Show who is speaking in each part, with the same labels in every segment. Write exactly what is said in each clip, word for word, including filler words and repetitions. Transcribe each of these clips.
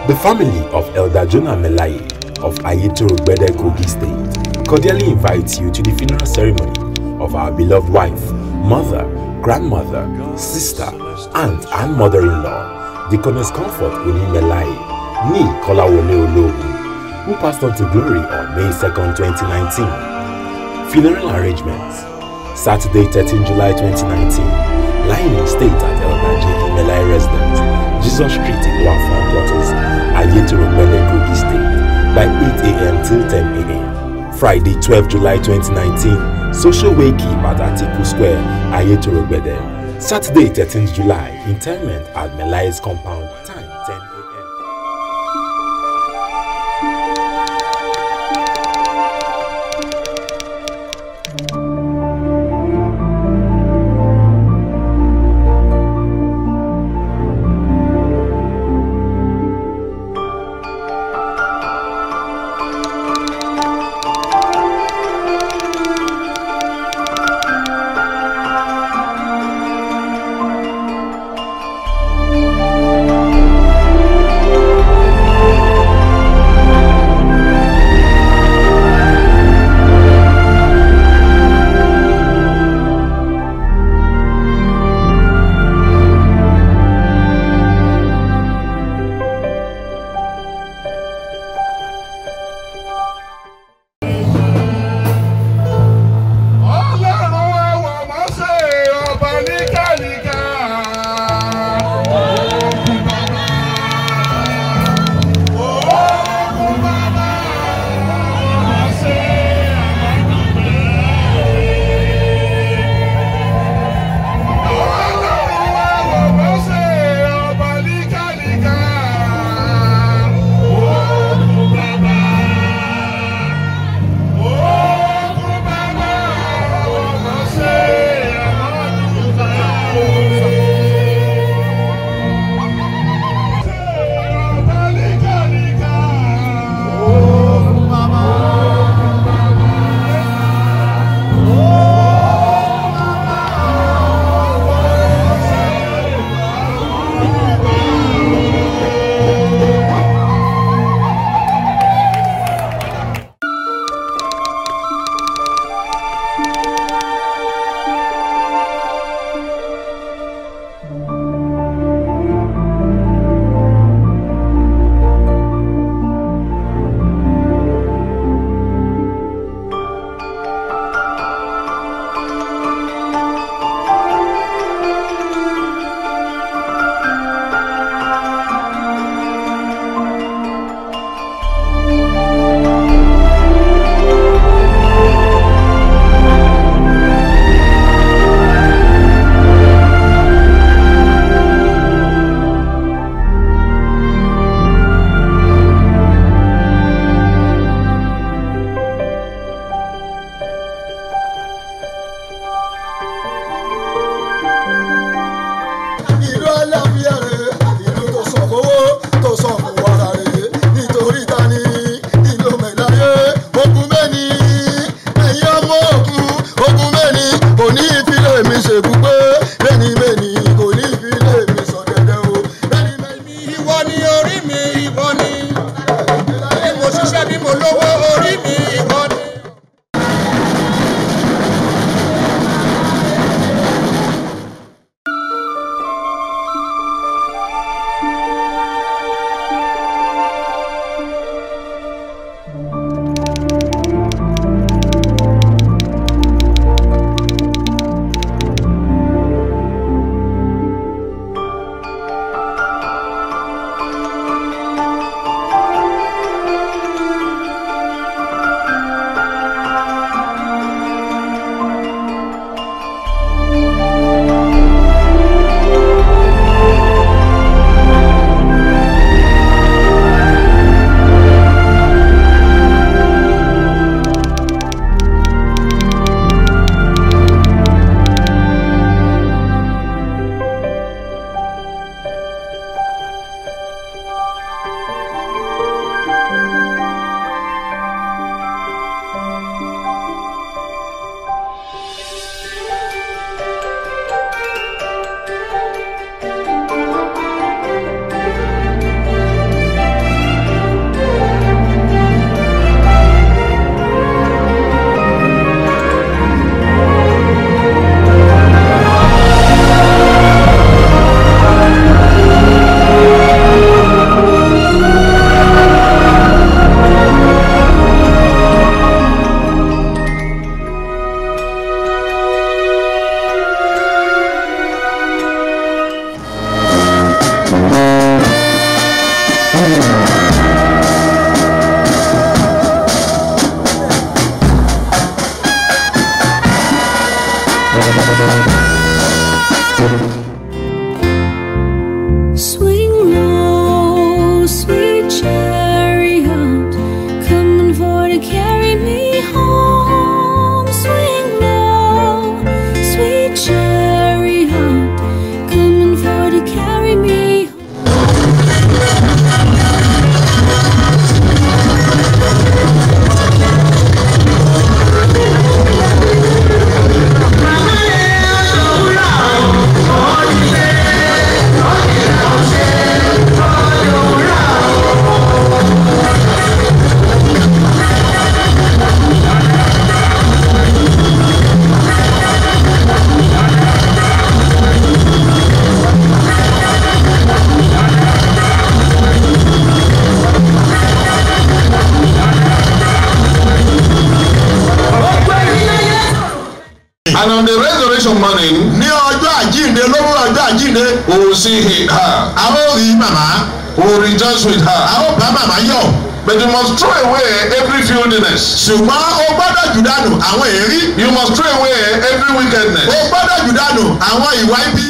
Speaker 1: The family of Elder Jonah Melaye of Ayetoro-Gbede, Kogi State cordially invites you to the funeral ceremony of our beloved wife, mother, grandmother, sister, aunt and mother-in-law, Deconess Comfort Melaye, Ni Kolawole Ologun, who passed on to glory on May second, twenty nineteen. Funeral arrangements: Saturday, thirteenth July twenty nineteen, lying in state at Elder J E Melaye Residence, Jesus Street in Wafan Quarters, Ayetoro-Gbede, Kogi State, by eight A M till ten A M Friday, twelfth July twenty nineteen, social wake at Atiku Square, Ayetoro-Gbede. Saturday, thirteenth July, interment at Melaye's compound, time ten A M
Speaker 2: àjíǹde lówó ọjọ́ àjíǹde.
Speaker 3: We will see her.
Speaker 2: A ó rí màmá.
Speaker 3: We will rejoice with her.
Speaker 2: A ó bá màmá yọ̀.
Speaker 3: But you must throw away every filthiness.
Speaker 2: Ṣùgbọ́n o gbọ́dọ̀ jù dànù àwọn èrí.
Speaker 3: You must throw away every wickedness.
Speaker 2: O gbọ́dọ̀ jù dànù àwọn ìwà ibi.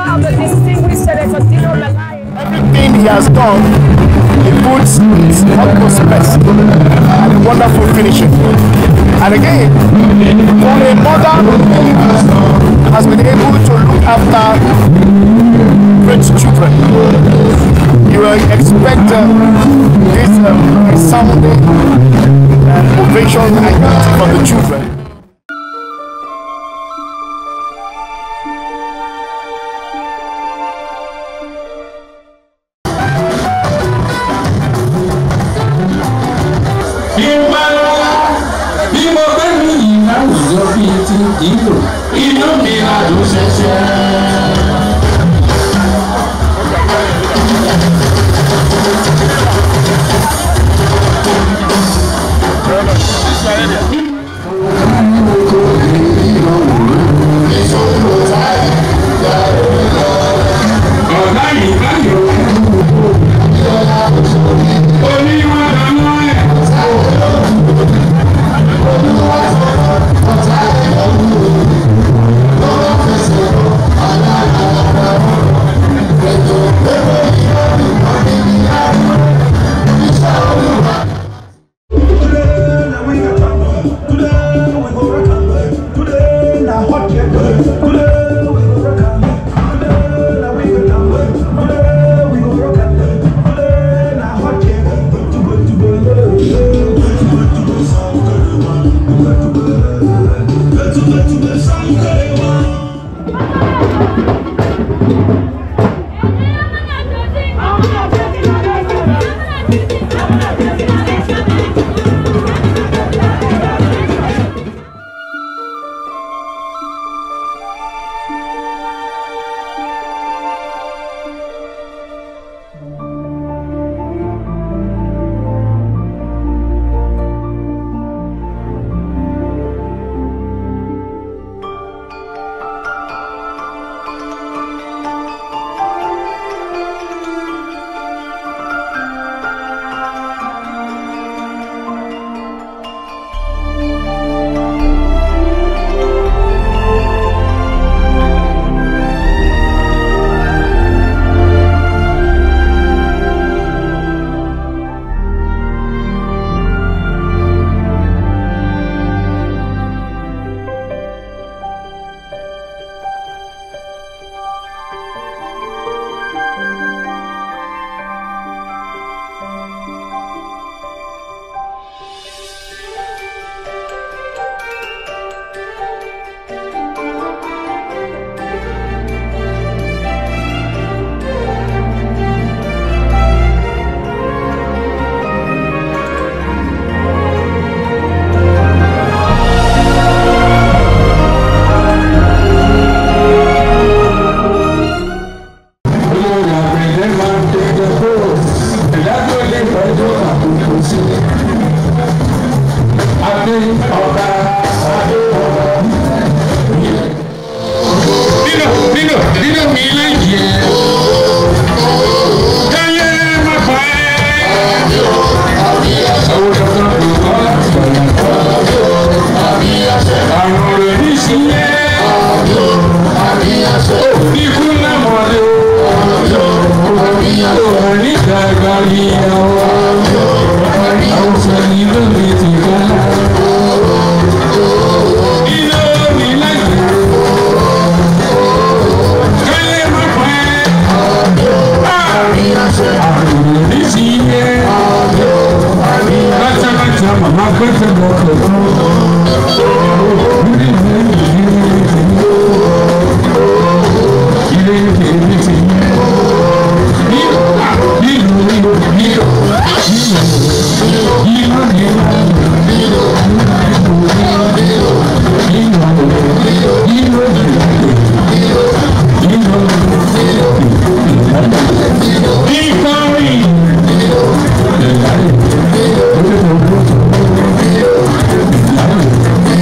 Speaker 4: of the distinguished Senator Deconess Melaye.
Speaker 5: Everything he has done, he puts his utmost best and a wonderful finishing. And again, for a mother has been able to look after great children, you will expect uh, this uh, resounding uh, ovation and unity from the children.
Speaker 6: Inú mi àdùn ṣẹ̀ṣẹ̀. Ọ̀gá yìí báyọ̀. Oníwà dáná ẹ̀.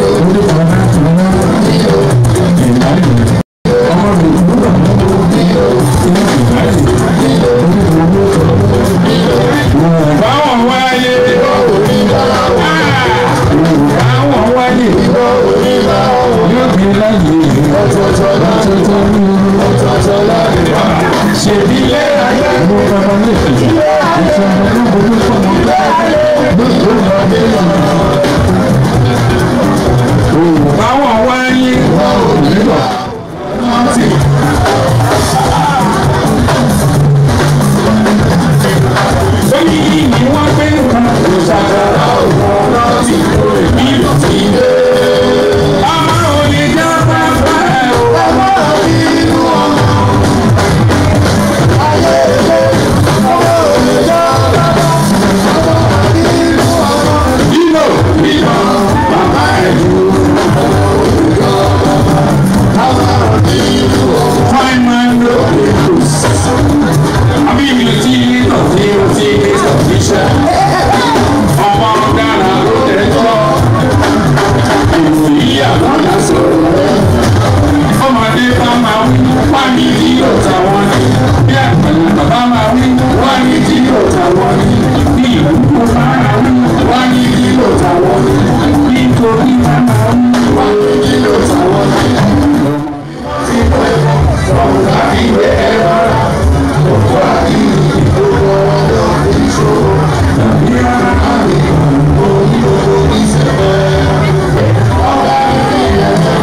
Speaker 7: Thank you.
Speaker 6: tí yóò ta wọ́n ní. Bí àgbẹ̀lẹ̀ bàbá máa wí, wọ́n ní tí yóò ta wọ́n ní. Bí ìlú máa wí, wọ́n ní tí yóò ta wọ́n ní. Nítorí máa wí, wọ́n ní tí yóò ta wọ́n ní. Wọ́n ká ìwé ẹ̀rọ rà, wọ́n wá kí ìgbòho ọ̀dọ́ ìṣòro. Tàbí ara àmì òní gbogbo ìṣẹ̀lẹ̀. Ọ̀gá ìrìn ẹ̀jẹ̀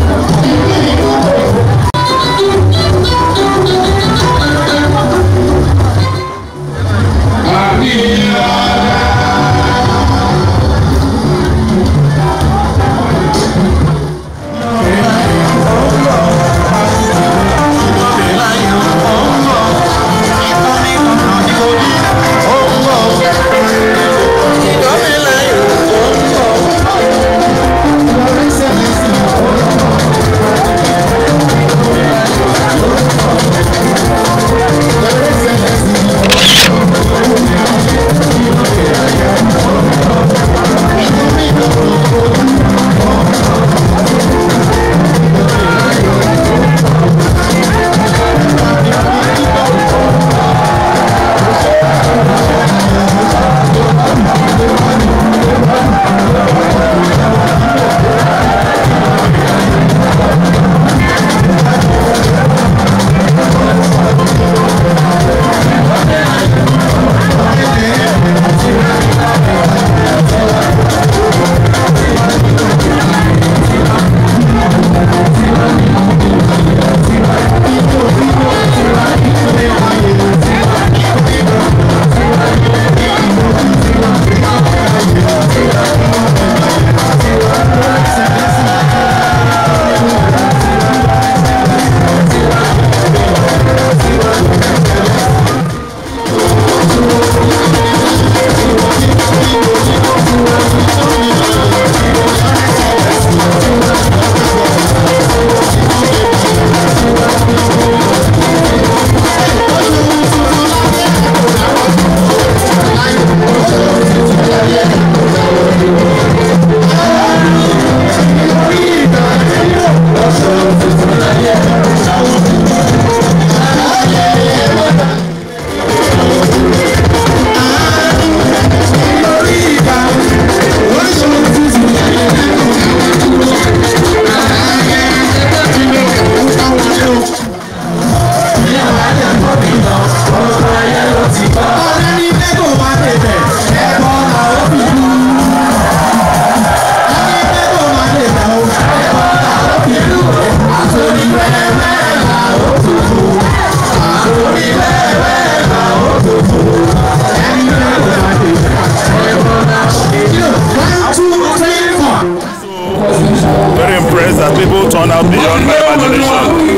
Speaker 7: that people turn out beyond my imagination.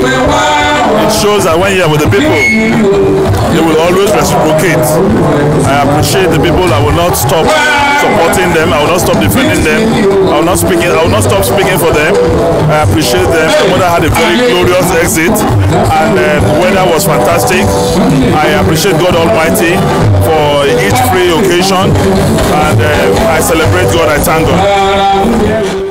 Speaker 7: It shows that when you're with the people, they will always reciprocate. I appreciate the people. I will not stop supporting them. I will not stop defending them. I will not speaking. I will not stop speaking for them. I appreciate them. The mother had a very glorious exit, and uh, the weather was fantastic. I appreciate God Almighty for each free occasion, and uh, I celebrate God. I thank God.